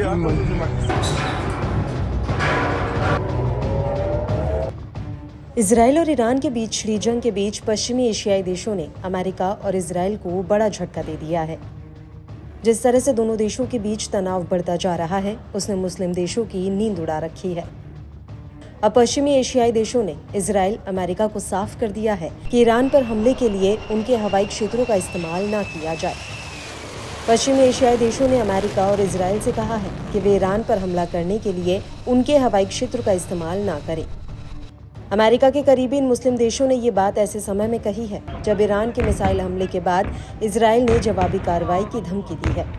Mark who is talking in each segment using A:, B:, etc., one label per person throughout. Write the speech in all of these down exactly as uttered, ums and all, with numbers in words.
A: Israel और Iran के बीच छिड़ी जंग के बीच पश्चिमी एशियाई देशों ने अमेरिका और इजराइल को बड़ा झटका दे दिया है। जिस तरह से दोनों देशों के बीच तनाव बढ़ता जा रहा है, उसने मुस्लिम देशों की नींद उड़ा रखी है। अब पश्चिमी एशियाई देशों ने इजराइल, अमेरिका को साफ कर दिया है कि ईरान पर हमले के लिए उनके हवाई क्षेत्रों का इस्तेमाल न किया जाए। पश्चिमी एशियाई देशों ने अमेरिका और इजराइल से कहा है कि वे ईरान पर हमला करने के लिए उनके हवाई क्षेत्र का इस्तेमाल न करें। अमेरिका के करीबी इन मुस्लिम देशों ने ये बात ऐसे समय में कही है जब ईरान के मिसाइल हमले के बाद इजराइल ने जवाबी कार्रवाई की धमकी दी है।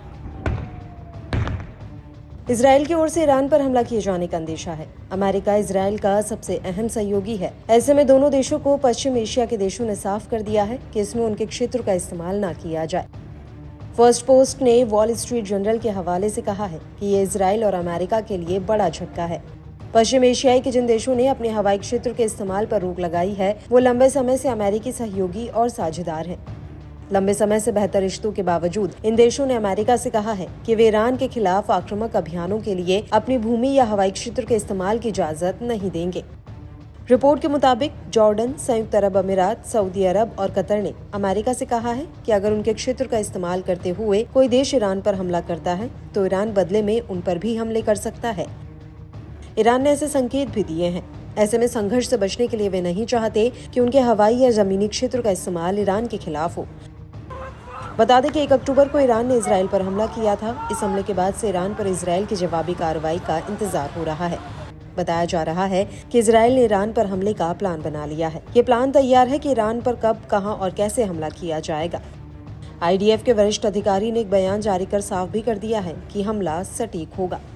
A: इजराइल की ओर से ईरान पर हमला किए जाने का अंदेशा है। अमेरिका इजराइल का सबसे अहम सहयोगी है। ऐसे में दोनों देशों को पश्चिम एशिया के देशों ने साफ कर दिया है कि इसमें उनके क्षेत्र का इस्तेमाल न किया जाए। फर्स्ट पोस्ट ने वॉल स्ट्रीट जर्नल के हवाले से कहा है कि ये इजराइल और अमेरिका के लिए बड़ा झटका है। पश्चिम एशियाई के जिन देशों ने अपने हवाई क्षेत्र के इस्तेमाल पर रोक लगाई है, वो लंबे समय से अमेरिकी सहयोगी और साझेदार हैं। लंबे समय से बेहतर रिश्तों के बावजूद इन देशों ने अमेरिका से कहा है कि वे ईरान के खिलाफ आक्रामक अभियानों के लिए अपनी भूमि या हवाई क्षेत्र के इस्तेमाल की इजाजत नहीं देंगे। रिपोर्ट के मुताबिक जॉर्डन, संयुक्त अरब अमीरात, सऊदी अरब और कतर ने अमेरिका से कहा है कि अगर उनके क्षेत्र का इस्तेमाल करते हुए कोई देश ईरान पर हमला करता है तो ईरान बदले में उन पर भी हमले कर सकता है। ईरान ने ऐसे संकेत भी दिए हैं। ऐसे में संघर्ष से बचने के लिए वे नहीं चाहते कि उनके हवाई या जमीनी क्षेत्र का इस्तेमाल ईरान के खिलाफ हो। बता दें कि एक अक्टूबर को ईरान ने इजराइल पर हमला किया था। इस हमले के बाद से ईरान पर इजराइल की जवाबी कार्रवाई का इंतजार हो रहा है। बताया जा रहा है कि इजराइल ने ईरान पर हमले का प्लान बना लिया है। ये प्लान तैयार है कि ईरान पर कब, कहां और कैसे हमला किया जाएगा। आई डी एफ के वरिष्ठ अधिकारी ने एक बयान जारी कर साफ भी कर दिया है कि हमला सटीक होगा।